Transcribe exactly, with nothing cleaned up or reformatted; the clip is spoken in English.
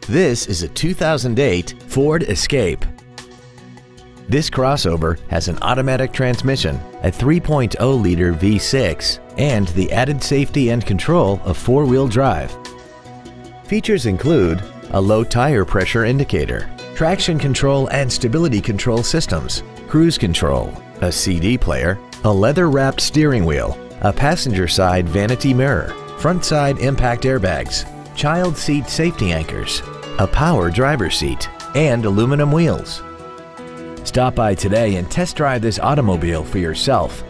This is a two thousand eight Ford Escape. This crossover has an automatic transmission, a three point oh liter V six, and the added safety and control of four-wheel drive. Features include a low tire pressure indicator, traction control and stability control systems, cruise control, a C D player, a leather-wrapped steering wheel, a passenger side vanity mirror, front side impact airbags, child seat safety anchors, a power driver's seat, and aluminum wheels. Stop by today and test drive this automobile for yourself.